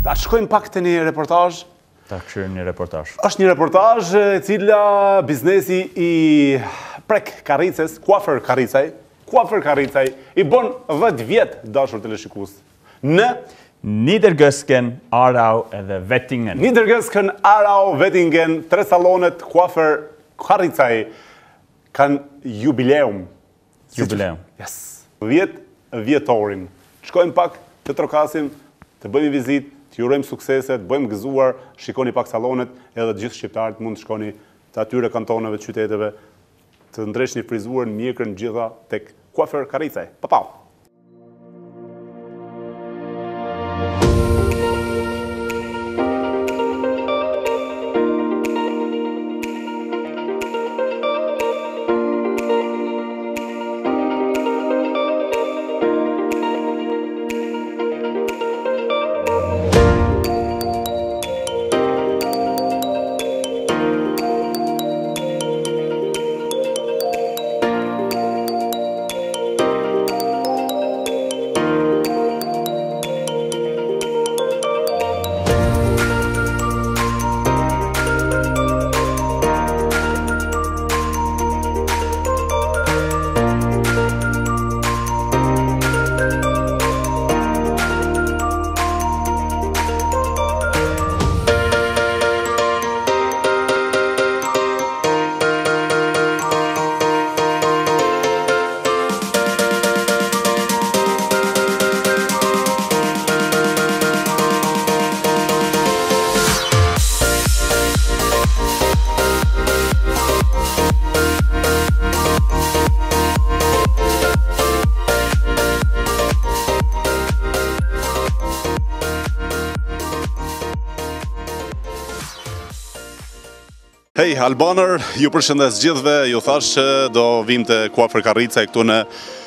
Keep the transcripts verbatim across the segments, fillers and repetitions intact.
Ta shkojmë pak të një reportazh. Ta këshirë një reportazh. Është një reportazh e cila biznesi i prek karrices, Coiffcurkarricaj, Coiffcurkarricaj i bën dhjetë vjet dashur teleshikues. Në Niedergosgen, Aarau edhe Wettingen. Niedergosgen, Aarau, Wettingen, tre salonet Coiffcurkarricaj kanë jubileum. Jubileum. Yes. dhjetë vjetorin. Shkojmë pak të trokasim, të bëjmë vizit, të jurojmë sukseset, të bëjmë gëzuar, shikoni pak salonet, edhe të gjithë shqiptarët mund të shkoni të atyre kantoneve, të qyteteve, të ndreshni frizuar në mjekrën gjitha tek Coiffcurkarricaj. Pa pau! Hej, Albaner, ju përshëndes gjithve, ju thash që do vim të Coiffcurkarricaj këtu në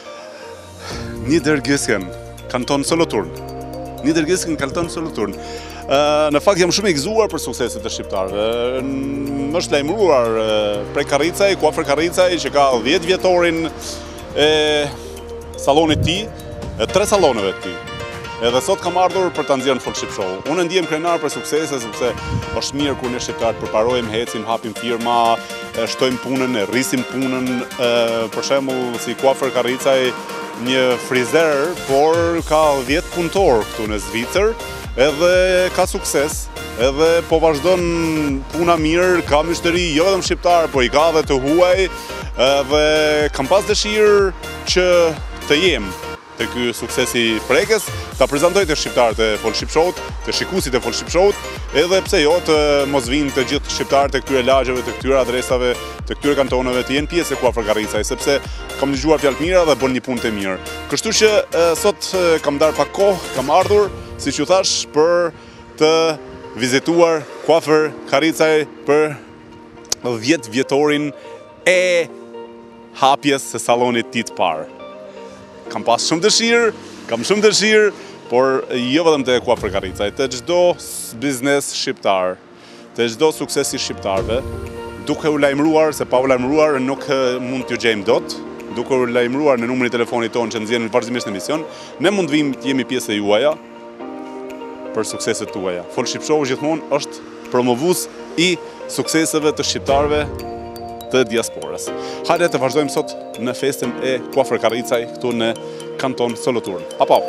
Niedergosgen, kanton Solothurn. Niedergosgen, kanton Solothurn. Në fakt jam shumë i gëzuar për sukseset e shqiptarëve. Më është lajmëruar prej Karricaj, Coiffcurkarricaj, që ka dhjetë vjetorin e salonit ti, e tre saloneve të ti. Edhe sot kam ardhur për ta nxjerrë në FolShqip Show. Unë ndihem krenar për suksese sepse është mirë kur ne shqiptarët përparojmë, hecim, hapim firma, shtojmë punën, e rrisim punën, për shembull si Coiffcurkarricaj, një frizer, por ka dhjetë punëtor këtu në Zvicër, edhe ka sukses, edhe po vazhdon puna mirë, ka myshteri jo vetëm shqiptar, por i ka edhe të huaj, dhe kam pas dëshirë që të jem të ky suksesi prekës, ta prezantoj të shqiptarët e FolShqip Show, të shikuesit e FolShqip Show, edhe pse jo të mos vinë të gjithë shqiptarët të këtyre lagjeve, të këtyre adresave, të këtyre kantoneve të jenë pjesë e Coiffcurkarricaj, sepse kam dëgjuar fjalë të mira dhe bën një punë të mirë. Kështu që sot kam darë pak kohë, kam ardhur, siç ju thash, për të vizituar Coiffcurkarricaj për dhjetë vjetorin e hapjes së salonit të tij të parë. Kam pas shumë dëshirë, kam shumë dëshirë, por jo vetëm të Coiffcurkarricaj, të çdo biznes shqiptar, të çdo suksesi shqiptarëve, duke u lajmëruar, se pa u lajmëruar nuk mund t'ju gjejmë dot, duke u lajmëruar në numrin e telefonit tonë që nxjerrim vazhdimisht në emision, ne mund vim të jemi pjesë e juaja për sukseset tuaja. FolShqip Show gjithmonë është promovues i sukseseve të shqiptarëve të diasporës. Hajde të vazhdojmë sot në festën e Coiffcurkarricaj këtu në kanton Solothurn. Pa pau!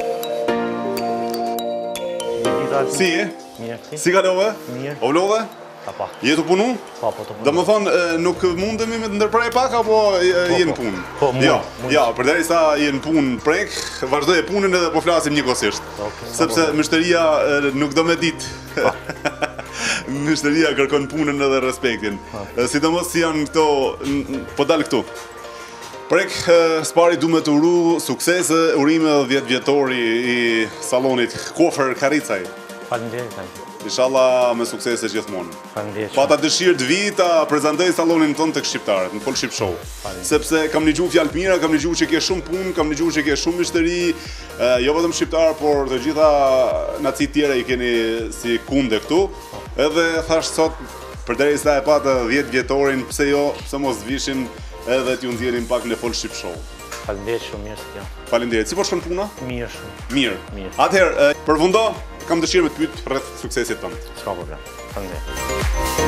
Si e? Si ka love? Mirë. O love? Pa pa. Je të punu? Pa po të punu. Dhe më thonë, nuk mundemi me të ndërprej pak, apo jenë punë? Po, mund. Ja, ja, përderisa jenë punë prek, vazhdoj e punën edhe po flasim njëkohësisht. Sepse mështëria nuk do me ditë. Mështëria kërkon punën edhe respektin. Sidomos si janë këto, po dalë këtu. Prek, spari du me të uru suksese, urime dhe dhjetë vjetori i salonit Coiffcurkarricaj. Faleminderit. Inshallah me suksese gjithmonë. Faleminderit. Pata dëshirë të vi ta prezantoj salonin tonë tek shqiptarët në FolShqip Show. Sepse kam dëgjuar fjalë të mira, kam dëgjuar që ke shumë punë, kam dëgjuar që ke shumë myshteri, jo vetëm shqiptar, por të gjitha nacit tjera i keni si kunde këtu. Edhe thash sot, përderisa e patë dhjetë vjetorin, pse jo, pse mos vishin edhe t'ju nxjerrim pak në FolShqip Show. Faleminderit shumë, mirë se jam. Faleminderit. Si po shkon puna? Mirë shumë. Mirë. Mirë. Atëherë, përfundo kam dëshirë me të pyet rreth suksesit tënd. S'ka problem. Faleminderit.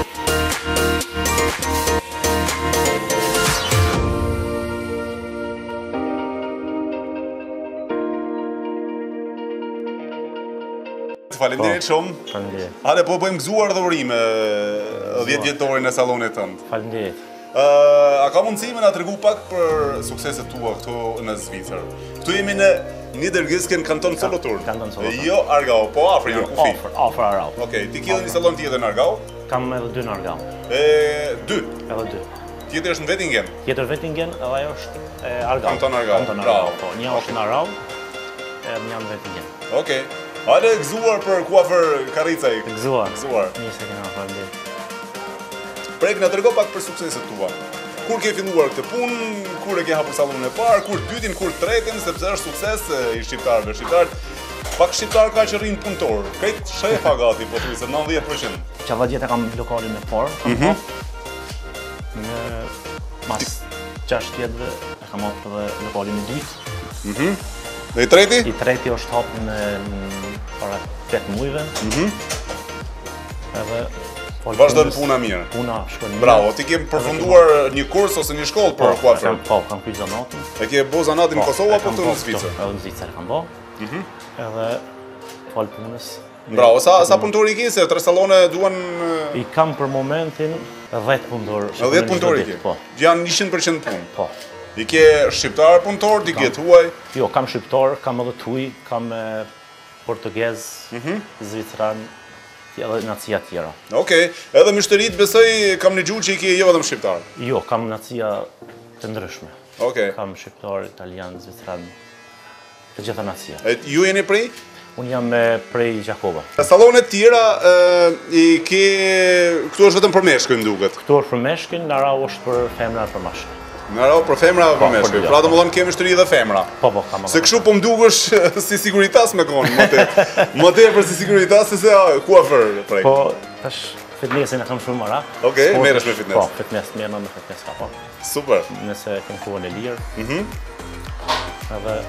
Faleminderit shumë. Faleminderit. Hale, po bëjmë gëzuar dhe urime dhjetë vjetorin e salonit tënd. Faleminderit. Uh, a ka mundësi me na tregu pak për sukseset tua këtu në Zvicër? Këtu jemi në Niedergosgen, kanton Solothurn. Kanton Solothurn. Jo Argau, po afër janë kufi. Afër, afër Argau. Okej, ti ke edhe një salon tjetër në Argau? Kam edhe dy në Argau. E dy. Edhe dy. Tjetër është në Vettingen. Tjetër Vettingen, edhe ajo është e Argau. Kanton Argau. Kanton Bravo. Argau. Po, një është në Argau, edhe një në Vettingen. Okej. Hale, gëzuar për Coiffcurkarricaj. Gëzuar. Gëzuar. Nisë kena, faleminderit. Prek na trego pak për sukseset tua. Kur ke filluar këtë punë, kur e ke hapur sallonin e parë, kur dytin, kur tretin, sepse është sukses i shqiptarëve. Shqiptarët, pak shqiptar ka që rrinë punëtor. Krejt shefa gati, po thuj se nëntëdhjetë përqind. Qava djetë e kam lokalin e parë, në mas gjashtë vjetëve e kam hapë edhe lokalin e dytë. Dhe i treti? I treti është hapë në para tetë mujve. Edhe Vazhdon puna mirë. Puna shkon mirë. Bravo, ti ke përfunduar një kurs ose një shkollë për coiffeur? Po, kam kryq zanatin. E ke bo zanatin në Kosovë apo këtu në Zvicër? Edhe në Zvicër kam bo. Edhe fal punës. Bravo, sa sa punëtor i ke se tre sallone duan I kam për momentin dhjetë punëtor. dhjetë punëtor i ke? Po. Janë njëqind përqind punë. Po. I ke shqiptar punëtor, ti ke huaj? Jo, kam shqiptar, kam edhe tuj, kam portugez, zvicran, edhe nacia tjera. Okej, edhe myshterit besoj kam një gjuhë që i ke jo vetëm shqiptar. Jo, kam nacia të ndryshme. Okej. Kam shqiptar, italian, zvicran, të gjitha nacia. E ju jeni prej? Unë jam prej Gjakova. Sallonet tjera i ke këtu është vetëm për meshkuj më duket. Këtu është për meshkin, në Arau është për femra për mashkull. Në Arau për femra apo për meshkuj. Pra domethënë ke myshteri edhe femra. Po, po, kam edhe. Se kështu po më dukesh si siguritas me konë, më te. Më tepër si siguritas se se coiffeur prej. Po, tash fitnessin e kam shumë mara. Okej, merresh me fitness. Po, fitness, merrem me fitness ka po. Super. Nëse kem kohën e lirë. Mhm. Edhe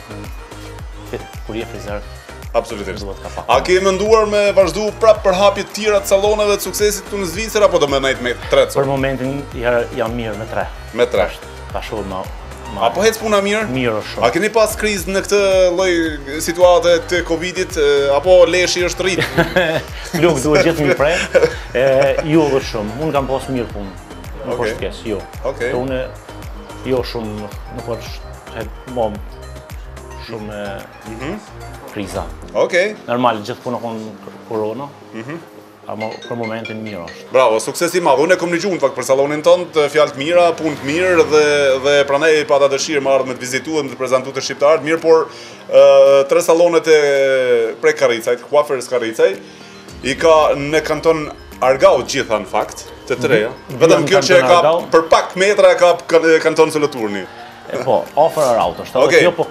fit kur je frizer. Absolutisht. Duhet ka pak. A ke menduar me vazhdu prap për hapje të tjera të salloneve të suksesit këtu në Zvicër apo do më nejt me tre? Për momentin ja- jam mirë me tre. Me tre. Pa shumë ma, ma Apo hec puna mirë? mirë shumë. A keni pas krizë në këtë lloj situate të Covidit e, apo leshi është rrit? Luk duhet gjithë mi prej. E, jo dhe shumë. Unë kam pas mirë punë. Nuk Okej. është pjesë, jo. Okej. Se Unë jo shumë, nuk është e, mom shumë e, kriza. Okej. Normal, gjithë punë konë korona. Ama për momentin mirë është. Bravo, sukses i madh. Unë e kam dëgjuar në fakt për sallonin tënd, fjalë të mira, punë të mirë dhe dhe prandaj pata dëshirë më ardh me të vizituar dhe të prezantuar të shqiptarët, mirë, por ë tre sallonet e Coiffcurkarricajt, Coiffcurkarricaj, i ka në kanton Argau të gjitha në fakt, të treja. Vetëm kjo që e ka për pak metra e ka kanton Solothurni. E po, afër Araut është. Okej. Jo po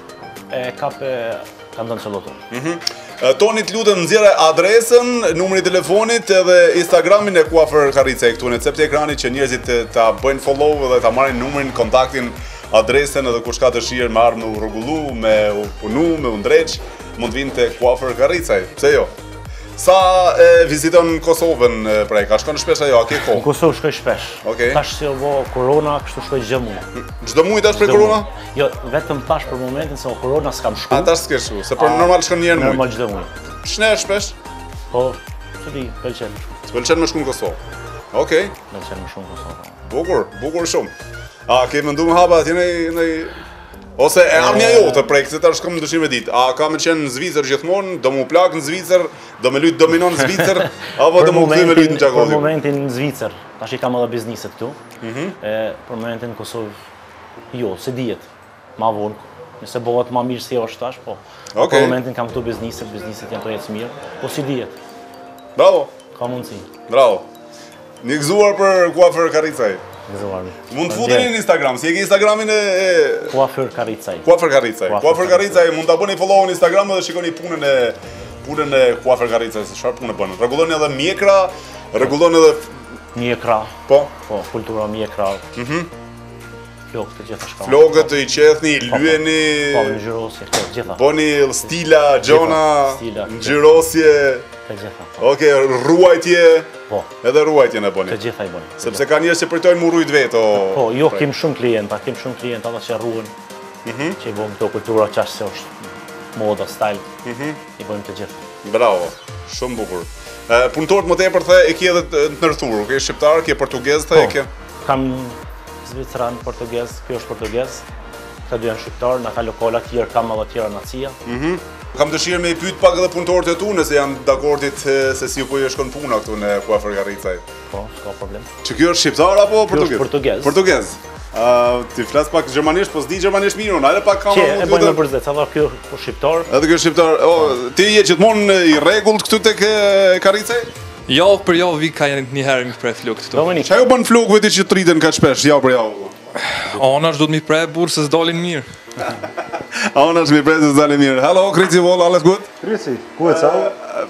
e kap e kanton Solothurn. Toni, të lutem nxjerrë adresën, numrin e telefonit edhe Instagramin e Coiffcurkarricaj këtu në cep të ekranit që njerëzit ta bëjnë follow dhe ta marrin numrin, kontaktin, adresën edhe kush ka dëshirë me ardhmë u rregullu, me u punu, me u ndreq, mund të vinë te Coiffcurkarricaj. Pse jo? Sa e viziton Kosovën prej, ka shkon shpesh ajo, a ke Në kohë? Kosovë shkoj shpesh. Okej. Tash si u bë korona, kështu shkoj çdo muaj. Çdo muaj tash për Çdo korona? muaj. Jo, vetëm tash për momentin se o korona s'kam shku. A tash s'ke shku, se për normal shkon një herë në muaj. Normal çdo muaj. Shne shpesh? Po, çu di, pëlqen. Të pëlqen më shku në Kosovë. Okej. Pëlqen më shumë Kosova. Bukur, bukur shumë. A ke menduar me hapa atje në në ose e armja jote prej se tash kam dëshirë me ditë. A ka më qenë në Zvicër gjithmonë, do mu plak në Zvicër, do me lut dominon në Zvicër apo do mu kthej me lut në Për Gjakovë? momentin në Zvicër, tash i kam edhe bizneset këtu. E për momentin në Kosovë jo, se dihet. Ma vonë, nëse bëhet më mirë se është tash, po. Okej. Për momentin kam këtu bizneset, bizneset janë të ecë mirë, po si dihet. Bravo, Ka mundësi. bravo. Një gëzuar për Coiffcurkarricaj. Gëzuar. Mund të futeni në Instagram, si e ke Instagramin e Coiffcurkarricaj. Coiffcurkarricaj. Coiffcurkarricaj. Coiffcurkarricaj, mund ta bëni follow në Instagram dhe shikoni punën e punën e Coiffcurkarricaj, se çfarë punë bën. Rregullon edhe mjekra, rregullon edhe Mjekra, po, po, kultura mjekra. Kjo, këtë gjitha shka. Flogët i qethni, lyeni, Po, në gjyrosje, kjo, gjitha. bëni stila, gjona, Stila, ngjyrosje, Të gjitha. oke, ruajtje, Po, edhe ruajtje në bëni. të gjitha i bëni. Sepse ka njerëz që përtojnë mu rujt vetë, o... Po, jo, kem shumë klienta, kem shumë klienta ata që rruen, që i bëjmë këto kultura qash se është moda, style, i bëjmë të gjitha. Bravo, shumë bukur. Punëtorët më tepër the e ke edhe të ndërthurur, ke shqiptar, ke portugez, the e ke. Kam Zvicran, portugez, kjo është portugez, këta dy janë shqiptar, na ka lokala tjerë, kam edhe tjera nacia. Kam dëshirë me i pyet pak edhe punëtorët e tu nëse janë dakordit se si po i shkon puna këtu në Coiffcurkarricaj. Po, s'ka problem. Që kjo është shqiptar apo portugez? është portugez. Portugez. Ti flas pak gjermanisht, po s'di gjermanisht mirë, unë, edhe pak kam Që e bëjmë në përzec, edhe kjo po shqiptar. Edhe kjo shqiptar, o, ti je gjithmonë i rregullt këtu tek Karricaj? Javë për javë vi ka një herë mi prej flok këtu. Dominik, Çfarë u bën flokëve ti që triten kaq shpesh, javë për javë? Anash do të mi prej burë se s'dalin mirë. Anash mi prej se s'dalin mirë. Hello, Krici Vol, alles gut? Grüezi, gut, sau?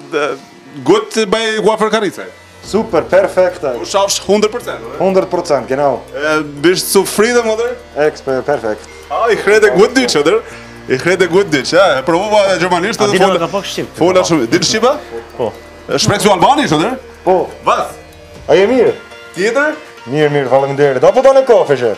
Gut bei Coiffcurkarricaj. Super, perfekt. Du schaffst hundert Prozent, oder? hundert Prozent, genau. Äh, bist zufrieden, oder? Ex, perfekt. Ah, ich rede gut Deutsch, oder? Ich rede gut Deutsch, ja. Provova gjermanisht a edhe dina fola. ka pak shqip. Fola shumë. Din shqipa? Po. Shpreh albanisht, oder? Po, Was? a je mirë? Tjetër? Mirë, mirë, faleminderit. Apo do në kafe, shef?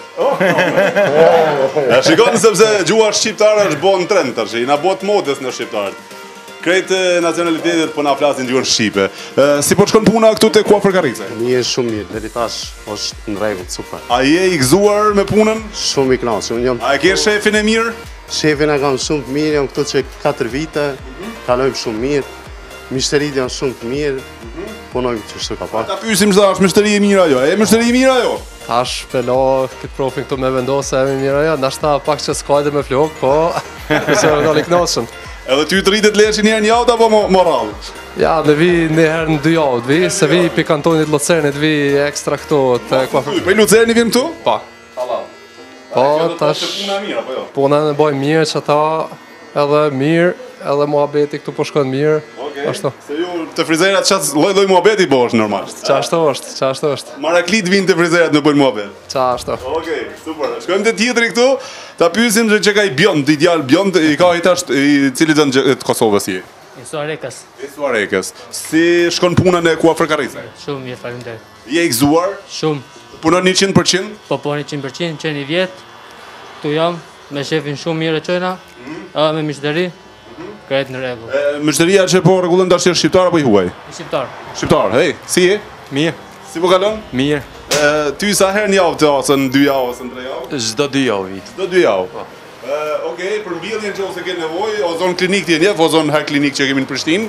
Ja, shikoni sepse gjua shqiptare është bo në trend tash, i na bot modës në shqiptarët. Krejtë nacionalitetet po na flasin gjuhën shqipe. Si po shkon puna këtu te Coiffcurkarricaj? Mirë, shumë mirë, deri tash është në rregull, super. A je i gëzuar me punën? Shumë i kënaqur. Unë jam A e ke shefin e mirë? shefin e kam shumë të mirë, jam këtu që katër vite, kalojmë shumë mirë. Mishterit janë shumë të mirë. Punojmë që shtu ka pak. Ta pyesim se është mështëri e mirë ajo. E mështëri e mirë ajo? Tash pelo këtë profin këtu me vendosë e me mirë ajo, nashta pak që s'kajde me flok, po se me dali knaqën. Edhe ty të rritet leshi njerë një javë apo moral? Ja, në vi një herë në dy javë, vi, se vi pi kantonit Lucernit, vi ekstra këtu të Coiffcurkarricaj. Po i Lucerni vjen këtu? Pa. Po, tash Puna e mirë apo jo? puna në bojmë mirë që ta edhe mirë, edhe muhabeti këtu po shkon mirë. Ashtu. Se ju të frizerat çast lloj-lloj muhabeti po është normal. Qa ashtu është, qa ashtu është, Maraklit vinë të frizerat në bëjnë muhabet. qa ashtu. Okej, super. Shkojmë te tjetri këtu, ta pyesim se çka i bjond, ideal bjond, i ka i tash i cili do të Kosovës je. I Suarekës, I Suarekës. Si shkon puna në Coiffcurkarricaj? shumë mirë, faleminderit. Je i gëzuar? Shumë, Punon njëqind përqind? po po një qind përqind, qenë i vjetë, tu jam, me shefin shumë mirë e qojna, edhe me mishteri, krejt në rregull. Mështëria që po rregullon tash është shqiptar apo i huaj? Shqiptar, Shqiptar, hey, si je? Mirë, Si po kalon? mirë, E, ty sa herë në javë të ose në dy javë ose në tre javë? çdo dy javë vi. Do dy javë. E, Okej, për mbjelljen që ose ke nevojë, o zonë klinik ti njeh, o zonë her klinik që kemi në Prishtinë.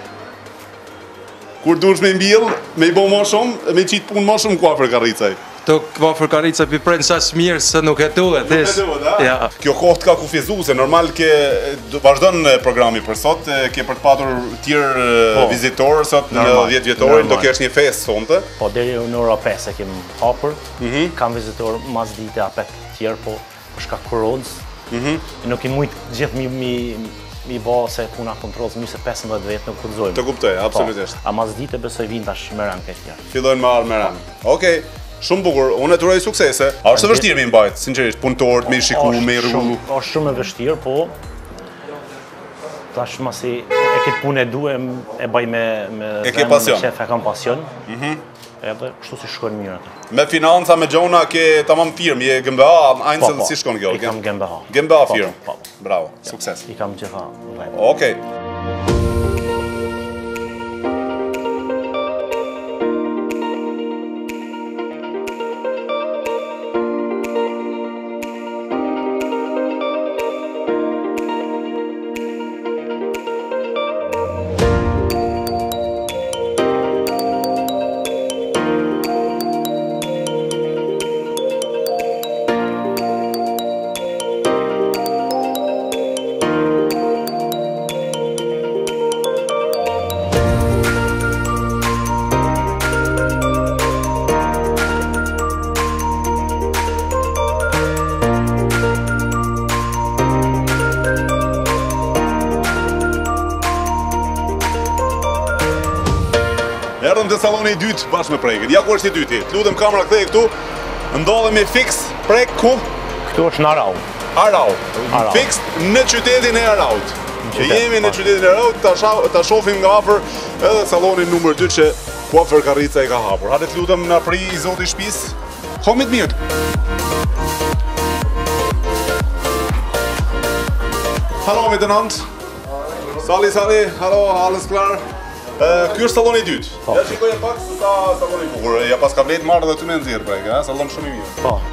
Kur duhesh me mbjell, me i bë më shumë, me i qit punë më shumë Coiffcurkarricaj. Të Coiffcurkarricaj pi prej ças mirë se nuk e duhet, e is. duhet, a? Ja. Kjo kohë të ka kufizuese, normal ke do- vazhdon programi për sot, e, ke për të patur tjerë Po. vizitorë sot në Normal, dhjetë vjetorin, do normal. kesh një festë sonte. Po deri në ora pesë e kem hapur. Kam vizitor mas dite apet tjerë, po për shkak koronës. Nuk i mujt gjithë mi mi mi bë se puna kontrollës mi se pesëmbëdhjetë vjet nuk guxojmë. Të kuptoj, absolutisht. Po, a mas dite besoj vin tash me rënë këtë tjerë. Fillojnë me ardhë me rënë. Okej, shumë bukur, unë e të uroj suksese. A është e vështirë me i mbajt, sinqerisht, punëtorët, me i shiku, Është me i rrugë. shumë- Është shumë e vështirë, po tash masi e këtë punë e du e, e baj me me E ke zemër, pasion. me qef, e kam pasion. Edhe kështu si shkon mirë atë. Me financa, me gjona, ke tamam firmë, je G M B A, ajnë si shkon kjo? I kam G M B A. G M B A Po, firmë. po, po. Bravo, sukses. I kam gjitha vend. Okej. Erdhëm te salloni i dytë bashkë me prekën. Ja ku është i dyti. Të lutem kamera kthej këtu. Ndodhemi fix prek ku? Këtu është në Arau. Arau. Arau. Fix në qytetin e Araut. Jemi në qytetin e Araut, ta, ta shohim nga afër edhe sallonin numër dy që Coiffcurkarricaj ka hapur. Hajde të lutem na pri i zoti shtëpisë. Homit mirë. Hallo middenand. Sali, sali, hallo, alles klar. Ky është salloni i dytë. Ja shikoj pak se sa salloni i bukur. Ja pas ka vlet marrë dhe ty me nxjerr prek, ha, sallon shumë i mirë. Po.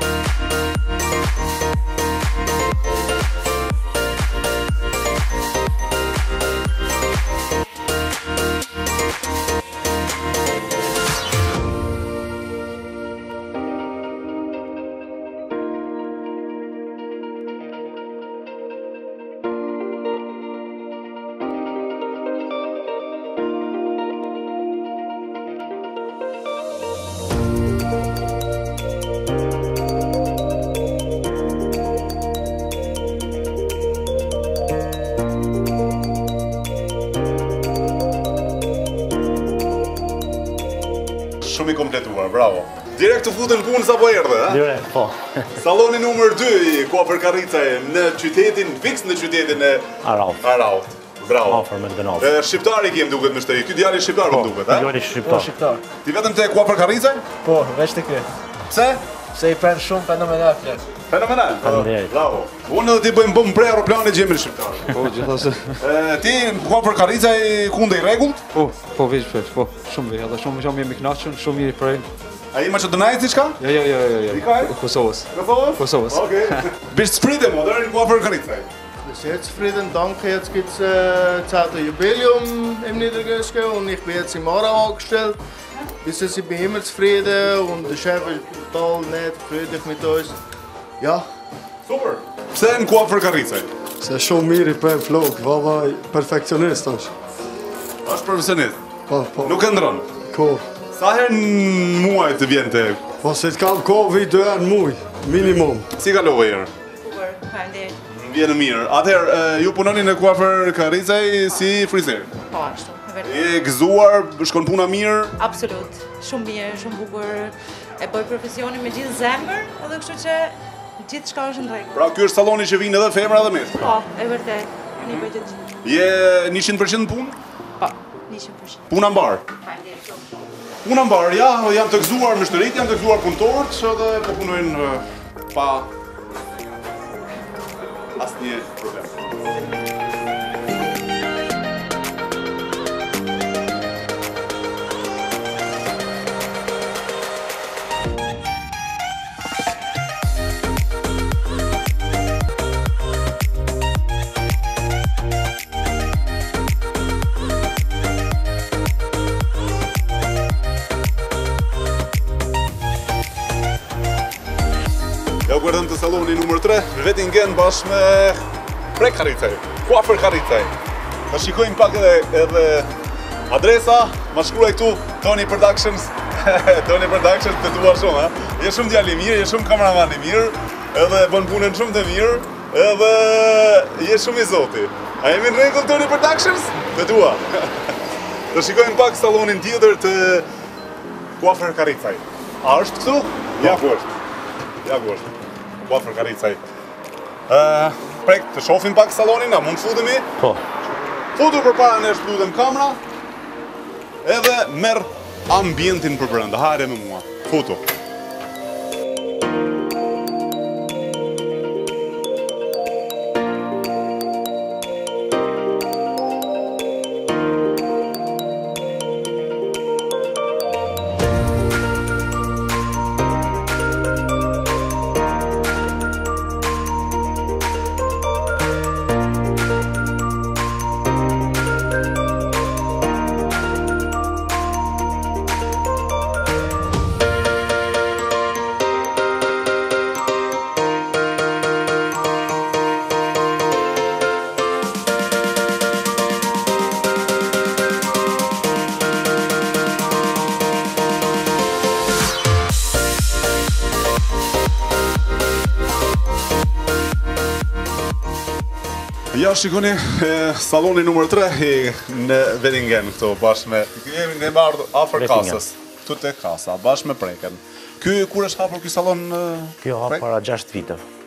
Shumë i kompletuar, bravo. Direkt të futën punë sa po erdhe, ha? Direkt, po. Salloni numër dy i Coiffcurkarricaj në qytetin, fiks në qytetin e Araut. Araut. Bravo. Afër me Gdënov. Shqiptari kiem duket më shtëri. Ky djali shqiptar më duket, ha? Djali shqiptar. Ti vetëm te Coiffcurkarricaj? Po, veç të ky. Pse? Se i pen shumë fenomenal flet. Fenomenal. Faleminderit. Bravo. Unë edhe ti bëjmë bëm prej aeroplanit gjemi shqiptar. Po, gjithashtu. Ti Coiffcurkarricaj kunde i rregullt? Po, po veç veç, po. Shumë mirë, edhe shumë shumë jemi kënaqur, shumë mirë prej. Ai maqedonajës diçka? Jo, jo, jo, jo, jo. Dikaj? Kosovës. Kosovës? Kosovës. Okej. Bist zufrieden, oder? In Coiffcurkarricaj. Sehr zufrieden, danke. Jetzt gibt es äh, zweite Jubiläum im Niedergosgen und ich bin jetzt im Aarau angestellt. Bis jetzt bin ich immer zufrieden und der Chef ist total nett, freundlich mit uns. Ja. Super. Pse në Coiffcurkarricaj? Se shumë mirë i pen flok, valla perfekcionist është. Është profesionist. Po, po. Nuk e ndron. Ko. Sa herë në muaj të vjen te? Po se të kam ko vi dy herë në muj, minimum. Si kalove herë? Bukur, faleminderit. Vjen mirë. Atëherë ju punoni në Coiffcurkarricaj si frizer. Po, ashtu, e vërtet. Je gëzuar, shkon puna mirë? Absolut. Shumë mirë, shumë bukur. E bëj profesionin me gjithë zemër, edhe kështu që gjithçka është në rregull. Pra ky është salloni që vinë edhe femra edhe meshkuj. Po, e vërtet. Një bëj të gjithë. Je njëqind përqind në punë? Po, njëqind përqind. Puna mbar. Faleminderit shumë. Puna mbar, ja, janë të gëzuar mështërit, janë të gëzuar punëtorët, edhe po punojnë pa asnjë problem. Ja u gërdëm të saloni numër tre, Vettingen bashkë me Coiffcurkarricaj, Coiffcurkarricaj. Të shikojmë pak edhe, edhe adresa, ma shkruaj këtu Tony Productions, Tony Productions të tua shumë, ha? Je shumë djali mirë, je shumë kameraman i mirë, edhe bën punën shumë të mirë, edhe je shumë i zoti. A jemi në rregull Tony Productions? Të tua. Të shikojmë pak salonin tjetër të Coiffcurkarricaj. A është këtu? Ja ku është. Ja ku është. Coiffcurkarricaj. Prek, të shohim pak salonin, a mund të futemi? Po. Futu përpara nesh lutem kamera. Edhe merr ambientin për brenda. Hajde me mua. Futu. Ja, shikoni, saloni numër tre në Vettingen këto, bashkë me... Jemi në bardhë afër kasës, këtu te kasa, bashkë me preken. Ky, kur është hapur ky salon? Kjo hapë para gjashtë viteve.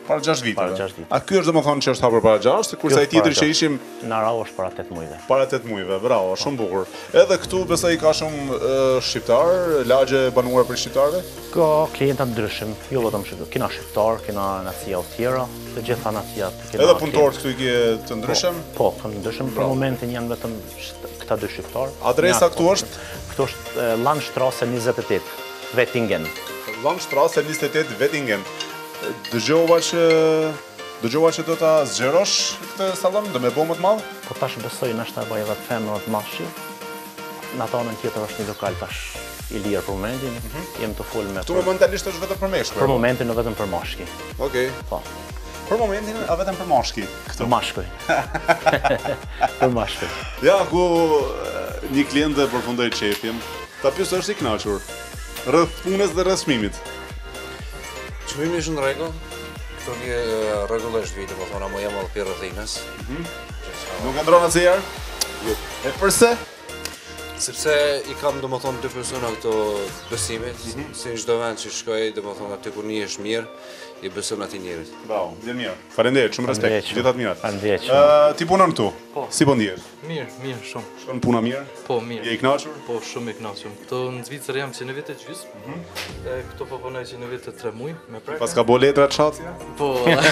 Para gjashtë viteve. Para gjashtë viteve. A ky është domethënë që është hapur para gjashtë, kurse ai tjetër që ishim në Arau është para tetë muajve. Para tetë muajve, bravo, shumë bukur. Edhe këtu besoj ka shumë shqiptar, lagje banuar për shqiptarëve? Ka klienta ndryshëm, jo vetëm shqiptar, kena shqiptar, kena nacia të tjera, të gjitha naciat. Edhe punëtorët këtu i ke të ndryshëm? Po, të ndryshëm, për momentin janë vetëm këta dy shqiptar. Adresa këtu është? Këtu është Hauptstrasse njëzet e tetë, Wettingen. Hauptstrasse njëzet e tetë, Wettingen. Dëgjova që dëgjova që do ta zgjerosh këtë sallon, do më bëj më të madh? Po tash besoj nështë e bëj edhe të femër të mashë. Në atë anën tjetër është një lokal tash i lirë për momentin. Jem të full me. Këtu momentalisht është vetëm për meshkuj. Për momentin në vetëm për mashki. Okej. Po. Për momentin a vetëm për mashki këtu. Për mashkuj. Për mashkuj. Ja, ku një klient dhe përfundoi çepjen. Ta pyes është i kënaqur. Rreth punës dhe rreth çmimit. Çmimi është në rregull. Këto një rregullisht vite, po thona, mo jam edhe për rrethinës. Nuk e ndron asnjëherë? Jo. E përse? Sepse i kam domethënë dy persona këto besimit, si në çdo vend që shkoj, domethënë aty kur nihesh mirë, i beson atij njerit. Bravo, vjen mirë. Faleminderit, shumë respekt. Gjithë të mirat. Faleminderit. Ë, ti punon këtu? Po. Si po ndihesh? Mirë, mirë, shumë. Shkon puna mirë? Po, mirë. Je i kënaqur? Po, shumë i kënaqur. Këto në Zvicër jam që në vite gjysmë. E këto po punoj që në vite tre muaj me prekë. Pas ka bo letra çacja? Po.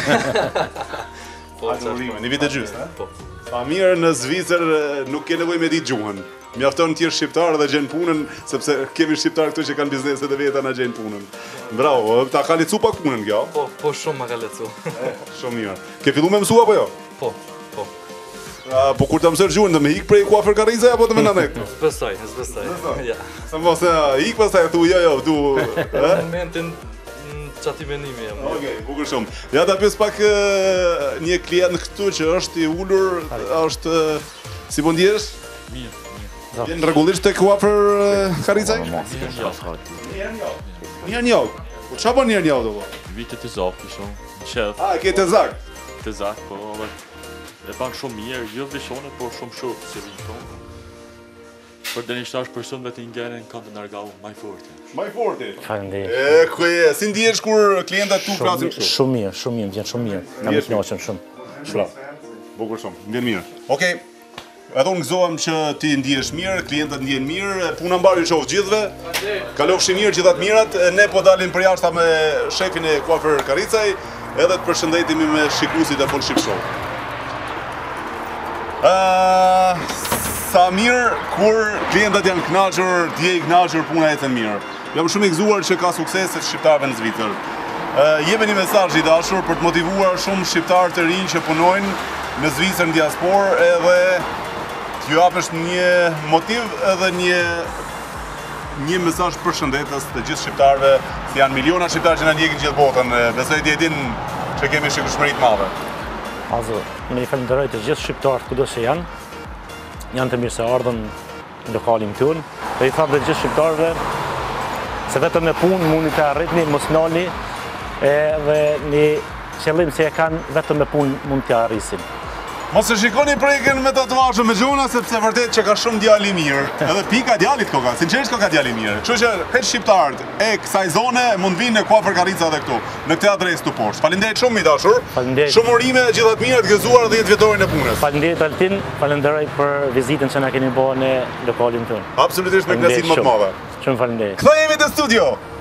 Po, çfarë? Në vite gjysmë, Po. Pa mirë, në Zvicër nuk ke nevojë me ditë gjuhën. Mjafton të jesh shqiptar dhe gjen punën, sepse kemi shqiptar këtu që kanë bizneset e veta na gjen punën. Bravo, ta ka lecu pak punën kjo? Po, po shumë ma ka lecu. Shumë mirë. Ke filluar me mësua apo jo? Po, po. Po kur ta mësosh gjuhën, do me ik prej Coiffcurkarricaj apo do me nane këtu? S'besoj, s'besoj. Ja. Sa mos ik pastaj thu jo jo, du, ë? Në momentin çati menimi jam. Okej, bukur shumë. Ja ta pyes pak një klient këtu që është i ulur, është si po ndihesh? Mirë. Vjen rregullisht tek Coiffcurkarricaj? Mirë një. Mirë një. Po çfarë bën një një do? Vitet të zak, shumë. Shef. Ah, ke të zak? Të zak, po, e ban shumë mirë, jo vishone, por shumë shumë, si vinë tonë. Për dhe një shtash person dhe të ingenin kanë të nërgau maj forti. Maj forti? Faleminderit. E, ku e, si ndihesh kur klientat tu flasin kështu? Shumë mirë, shumë mirë, vjen shumë mirë. Kam të kënaqur shumë. Shumë. Bukur shumë, vjen mirë. Okej. Edhe unë gëzohem që ti ndihesh mirë, klientët ndihen mirë, puna mbarë ju qoftë gjithëve. Kalofshi mirë, gjithat mirat. Ne po dalim për jashta me shefin e Coiffcurkarricaj, edhe të përshëndetemi me shikuesit e FolShqip Show. Uh, sa mirë kur klientët janë kënaqur, ti je i kënaqur, puna ecën mirë. Jam shumë i gëzuar që ka sukses të shqiptarëve në Zvicër. Uh, jepë një mesazh i dashur për të motivuar shumë shqiptarë të rinj që punojnë në Zvicër në diasporë, edhe t'ju japësh një motiv edhe një një mesazh përshëndetës të gjithë shqiptarëve, se janë miliona shqiptarë që na ndjekin gjithë botën. Besoj të jetin që kemi shikueshmëri të madhe. Azo, unë i falenderoj të gjithë shqiptarët kudo që janë. Janë të mirë se ardhën në lokalin tonë. Dhe i them të gjithë shqiptarëve se vetëm me punë mundi të arritni, mos lani, edhe një qëllim që e kanë vetëm me punë mund të arrisin. Mos e shikoni prekën me tatuazhe me gjona, sepse vërtet që ka shumë djalë i mirë. Edhe pika djalit ko ka, sinqerisht ko ka djalë i mirë. Kështu që heq shqiptarët e kësaj zone mund vinë në Coiffcurkarricaj edhe këtu, në këtë adresë këtu poshtë. Faleminderit shumë mi dashur. Shumë urime, gjithat mirë, të gëzuar dhe jetë vjetorin e punës. Faleminderit Altin, falenderoj për vizitën që na keni bërë në lokalin tonë. Absolutisht me kënaqësi më të madhe. Shumë faleminderit. Kthehemi në studio.